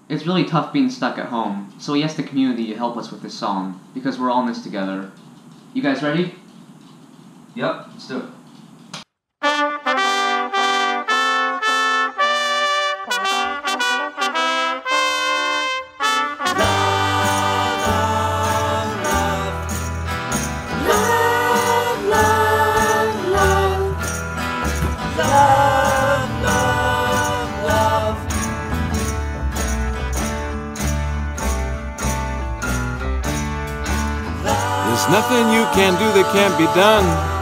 It's really tough being stuck at home, so he asked the community to help us with this song, because we're all in this together. You guys ready? Yep, let's do it. There's nothing you can do that can't be done.